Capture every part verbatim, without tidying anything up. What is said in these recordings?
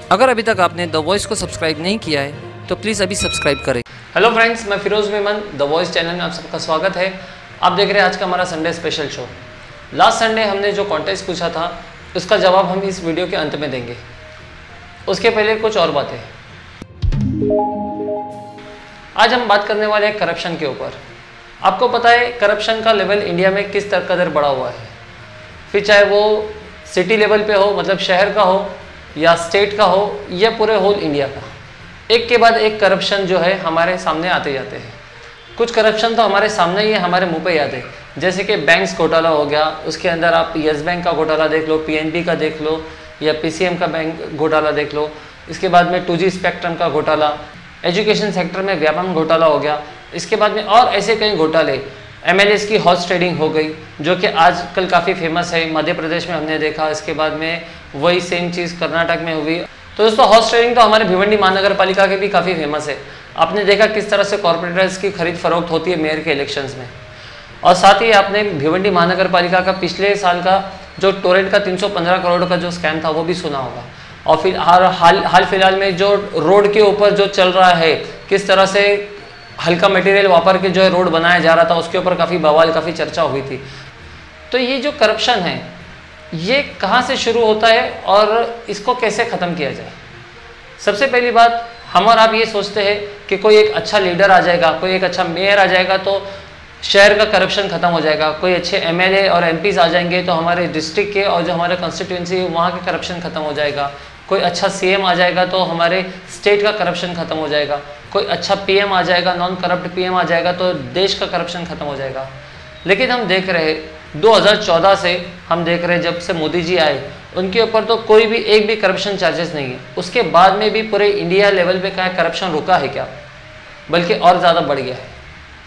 अगर अभी तक आपने द वॉइस को सब्सक्राइब नहीं किया है तो प्लीज़ अभी सब्सक्राइब करें। हेलो फ्रेंड्स, मैं Firoz Memon, the voice channel में आप सबका स्वागत है। आप देख रहे हैं आज का हमारा Sunday special show. Last Sunday हमने जो कॉन्टेस्ट पूछा था उसका जवाब हम इस वीडियो के अंत में देंगे। उसके पहले कुछ और बातें। आज हम बात करने वाले हैं करप्शन के ऊपर। आपको पता है करप्शन का लेवल इंडिया में किस तरह कदर बढ़ा हुआ है, फिर चाहे वो सिटी लेवल पे हो, मतलब शहर का हो, या स्टेट का हो, या पूरे होल इंडिया का। एक के बाद एक करप्शन जो है हमारे सामने आते जाते हैं। कुछ करप्शन तो हमारे सामने ही है, हमारे मुंह पे याद है, जैसे कि बैंक्स घोटाला हो गया, उसके अंदर आप यस बैंक का घोटाला देख लो, पीएनबी का देख लो, या पीसीएम का बैंक घोटाला देख लो। इसके बाद में टू जी स्पेक्ट्रम का घोटाला, एजुकेशन सेक्टर में व्यापम घोटाला हो गया। इसके बाद में और ऐसे कई घोटाले, एमएलएस की हॉर्स ट्रेडिंग हो गई जो कि आजकल काफ़ी फेमस है, मध्य प्रदेश में हमने देखा। इसके बाद में वही सेम चीज़ कर्नाटक में हुई। तो दोस्तों, हॉर्स ट्रेडिंग तो हमारे भिवंडी महानगर पालिका के भी काफ़ी फेमस है। आपने देखा किस तरह से कॉर्पोरेटर्स की खरीद फरोख्त होती है मेयर के इलेक्शंस में। और साथ ही आपने भिवंडी महानगर पालिका का पिछले साल का जो टोरेंट का तीन सौ पंद्रह करोड़ का जो स्कैम था वो भी सुना होगा। और फिर हाल हाल फिलहाल में जो रोड के ऊपर जो चल रहा है, किस तरह से हल्का मटेरियल वापर के जो है रोड बनाया जा रहा था, उसके ऊपर काफ़ी बवाल, काफ़ी चर्चा हुई थी। तो ये जो करप्शन है ये कहाँ से शुरू होता है और इसको कैसे ख़त्म किया जाए? सबसे पहली बात, हम और आप ये सोचते हैं कि कोई एक अच्छा लीडर आ जाएगा, कोई एक अच्छा मेयर आ जाएगा तो शहर का करप्शन खत्म हो जाएगा, कोई अच्छे एमएलए और एमपीज आ जाएंगे तो हमारे डिस्ट्रिक्ट के और जो हमारे कॉन्स्टिट्यूंसी है वहाँ के करप्शन खत्म हो जाएगा, कोई अच्छा सीएम आ जाएगा तो हमारे स्टेट का करप्शन खत्म हो जाएगा, कोई अच्छा पीएम आ जाएगा, नॉन करप्ट पीएम आ जाएगा तो देश का करप्शन खत्म हो जाएगा। लेकिन हम देख रहे दो हज़ार चौदह से हम देख रहे जब से मोदी जी आए उनके ऊपर तो कोई भी एक भी करप्शन चार्जेस नहीं है। उसके बाद में भी पूरे इंडिया लेवल पे क्या करप्शन रुका है क्या, बल्कि और ज़्यादा बढ़ गया है।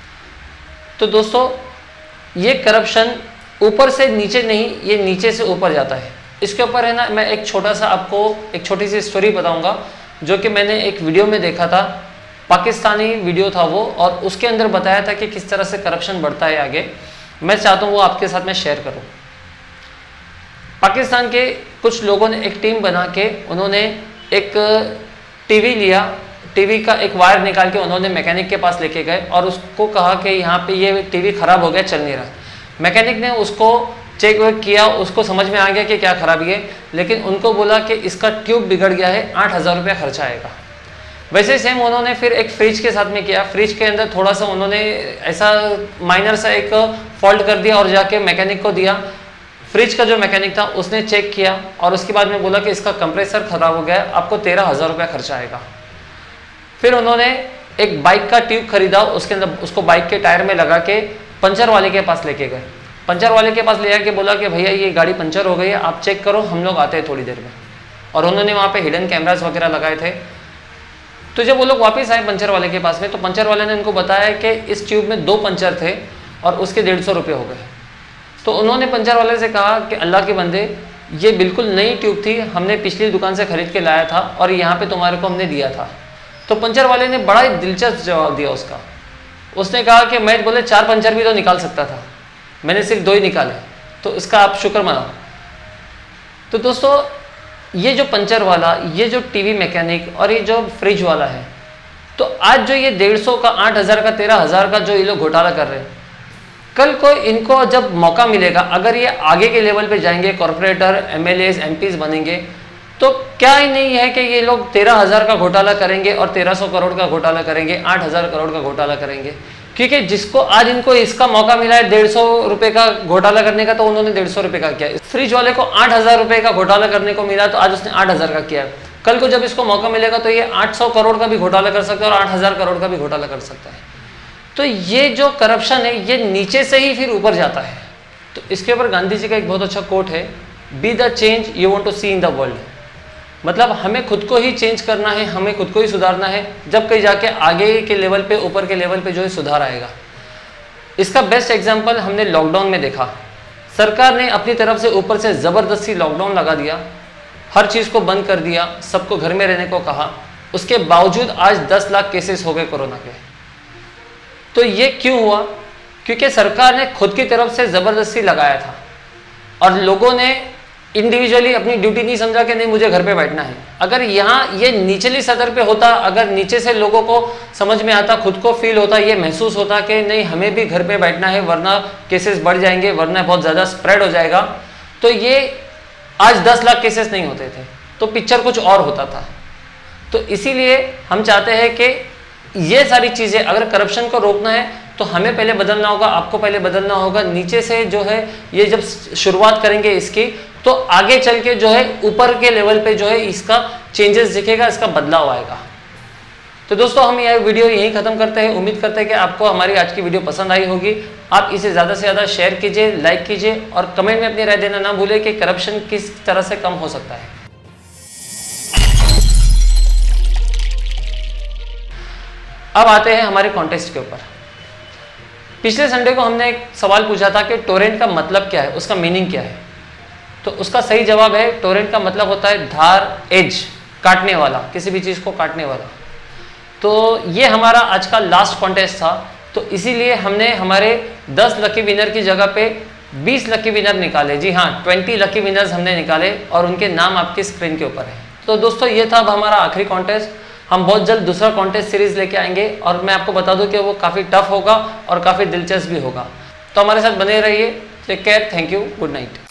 तो दोस्तों, ये करप्शन ऊपर से नीचे नहीं, ये नीचे से ऊपर जाता है। इसके ऊपर है ना, मैं एक छोटा सा आपको एक छोटी सी स्टोरी बताऊंगा जो कि मैंने एक वीडियो में देखा था, पाकिस्तानी वीडियो था वो, और उसके अंदर बताया था कि किस तरह से करप्शन बढ़ता है आगे। मैं चाहता हूँ वो आपके साथ मैं शेयर करूँ। पाकिस्तान के कुछ लोगों ने एक टीम बना के उन्होंने एक टीवी लिया, टीवी का एक वायर निकाल के उन्होंने मैकेनिक के पास लेके गए और उसको कहा कि यहाँ पे ये टीवी ख़राब हो गया, चल नहीं रहा। मैकेनिक ने उसको चेक वेक किया, उसको समझ में आ गया कि क्या खराबी है, लेकिन उनको बोला कि इसका ट्यूब बिगड़ गया है, आठ हज़ार रुपया खर्चा आएगा। वैसे सेम उन्होंने फिर एक फ्रिज के साथ में किया। फ्रिज के अंदर थोड़ा सा उन्होंने ऐसा माइनर सा एक फॉल्ट कर दिया और जाके मैकेनिक को दिया। फ्रिज का जो मैकेनिक था उसने चेक किया और उसके बाद में बोला कि इसका कंप्रेसर खराब हो गया, आपको तेरह हज़ार रुपया खर्चा आएगा। फिर उन्होंने एक बाइक का ट्यूब खरीदा, उसके अंदर उसको बाइक के टायर में लगा के पंचर वाले के पास लेके गए। पंचर वाले के पास ले आके बोला कि भैया ये गाड़ी पंचर हो गई है, आप चेक करो, हम लोग आते हैं थोड़ी देर में। और उन्होंने वहाँ पे हिडन कैमरास वगैरह लगाए थे। तो जब वो लोग वापस आए पंचर वाले के पास में, तो पंचर वाले ने उनको बताया कि इस ट्यूब में दो पंचर थे और उसके डेढ़ सौ रुपये हो गए। तो उन्होंने पंचर वाले से कहा कि अल्लाह के बंदे, ये बिल्कुल नई ट्यूब थी, हमने पिछली दुकान से खरीद के लाया था और यहाँ पे तुम्हारे को हमने दिया था। तो पंचर वाले ने बड़ा ही दिलचस्प जवाब दिया उसका। उसने कहा कि मैं बोले चार पंचर भी तो निकाल सकता था, मैंने सिर्फ दो ही निकाले, तो इसका आप शुक्र मनाओ। तो दोस्तों, ये जो पंचर वाला, ये जो टीवी मैकेनिक और ये जो फ्रिज वाला है, तो आज जो ये डेढ़ सौ का, आठ हज़ार का, तेरह हज़ार का जो ये लोग घोटाला कर रहे हैं, कल को इनको जब मौका मिलेगा, अगर ये आगे के लेवल पे जाएंगे, कॉर्पोरेटर, एमएलएस, एमपीज बनेंगे, तो क्या ही नहीं है कि ये लोग तेरह हज़ार का घोटाला करेंगे और तेरह सौ करोड़ का घोटाला करेंगे, आठ हज़ार करोड़ का घोटाला करेंगे। क्योंकि जिसको आज इनको इसका मौका मिला है डेढ़ सौ रुपये का घोटाला करने का, तो उन्होंने डेढ़ सौ रुपये का किया। फ्रिज वाले को आठ हज़ार रुपये का घोटाला करने को मिला तो आज उसने आठ हज़ार का किया। कल को जब इसको मौका मिलेगा तो ये आठ सौ करोड़ का भी घोटाला कर सकता है और आठ हज़ार करोड़ का भी घोटाला कर सकता है। तो ये जो करप्शन है ये नीचे से ही फिर ऊपर जाता है। तो इसके ऊपर गांधी जी का एक बहुत अच्छा कोट है, be the change you want to see in the world. मतलब हमें खुद को ही चेंज करना है, हमें खुद को ही सुधारना है, जब कहीं जाके आगे के लेवल पे, ऊपर के लेवल पे जो है सुधार आएगा। इसका बेस्ट एग्जांपल हमने लॉकडाउन में देखा। सरकार ने अपनी तरफ से ऊपर से ज़बरदस्ती लॉकडाउन लगा दिया, हर चीज़ को बंद कर दिया, सबको घर में रहने को कहा। उसके बावजूद आज दस लाख केसेस हो गए कोरोना के। तो ये क्यों हुआ? क्योंकि सरकार ने खुद की तरफ से ज़बरदस्ती लगाया था और लोगों ने इंडिविजुअली अपनी ड्यूटी नहीं समझा कि नहीं मुझे घर पे बैठना है। अगर यहाँ ये निचली सतर पे होता, अगर नीचे से लोगों को समझ में आता, खुद को फील होता, ये महसूस होता कि नहीं हमें भी घर पे बैठना है वरना केसेस बढ़ जाएंगे, वरना बहुत ज़्यादा स्प्रेड हो जाएगा, तो ये आज दस लाख केसेस नहीं होते थे, तो पिक्चर कुछ और होता था। तो इसीलिए हम चाहते हैं कि ये सारी चीज़ें, अगर करप्शन को रोकना है तो हमें पहले बदलना होगा, आपको पहले बदलना होगा। नीचे से जो है ये जब शुरुआत करेंगे इसकी, तो आगे चल के जो है ऊपर के लेवल पे जो है इसका चेंजेस दिखेगा, इसका बदलाव आएगा। तो दोस्तों हम यह वीडियो यहीं खत्म करते हैं। उम्मीद करते हैं कि आपको हमारी आज की वीडियो पसंद आई होगी। आप इसे ज़्यादा से ज़्यादा शेयर कीजिए, लाइक कीजिए और कमेंट में अपनी राय देना ना भूलें कि करप्शन किस तरह से कम हो सकता है। अब आते हैं हमारे कॉन्टेस्ट के ऊपर। पिछले संडे को हमने एक सवाल पूछा था कि टोरेंट का मतलब क्या है, उसका मीनिंग क्या है। तो उसका सही जवाब है, टोरेंट का मतलब होता है धार, एज, काटने वाला, किसी भी चीज़ को काटने वाला। तो ये हमारा आज का लास्ट कॉन्टेस्ट था, तो इसीलिए हमने हमारे दस लकी विनर की जगह पे बीस लकी विनर निकाले। जी हाँ, बीस लकी विनर्स हमने निकाले और उनके नाम आपकी स्क्रीन के ऊपर है। तो दोस्तों ये था अब हमारा आखिरी कॉन्टेस्ट। हम बहुत जल्द दूसरा कॉन्टेस्ट सीरीज लेके आएंगे और मैं आपको बता दूं कि वो काफ़ी टफ होगा और काफ़ी दिलचस्प भी होगा। तो हमारे साथ बने रहिए। Take care, thank you, good night.